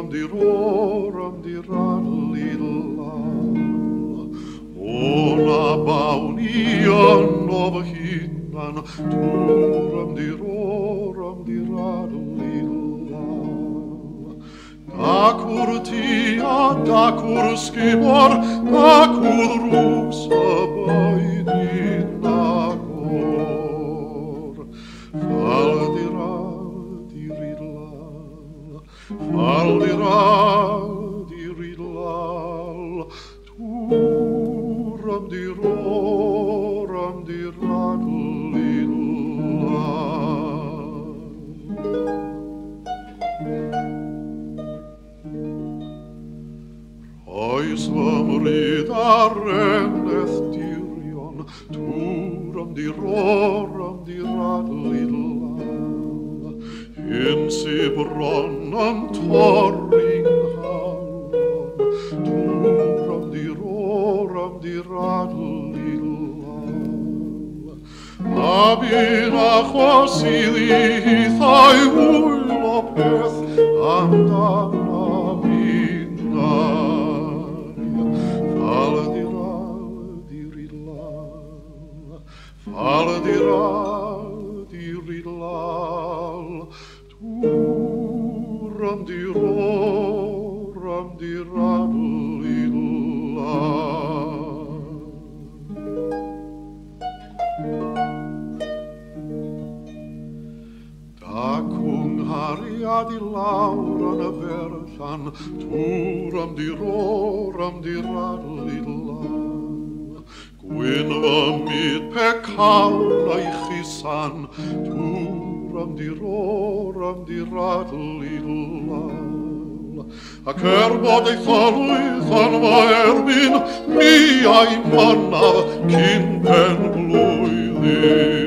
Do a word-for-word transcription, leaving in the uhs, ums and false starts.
ram di ro ram di ra li la. Ona baunia nova hinnan, tu ram di ro ram di ra li la. Dakur tia, dakur skibor, dakur rusa baidi nagor. Fal di ra di ridlal, fal di ra di ridlal, tu ram di ro ram di ra li la. Oes vam ridaren ethdyrion, turam di roram di radlidlan, insi bronnan torring hallon, turam di roram di radlidlan. Abina chosili thai ulo peth amdana vinna. Fala di ra di ridlal, fala di ra di ridlal, tu ram di ro ram di ra lidlal. Da kung haria di laura na versan, tu ram di ro ram di ra lidlal. Gwynfa myd pecawn a'i chisan, tu ram di ro ram di ra lidlal. Ac er bod ei tholwydd yn fy erbyn, mi a'i manaf cyn pen blwyddyn.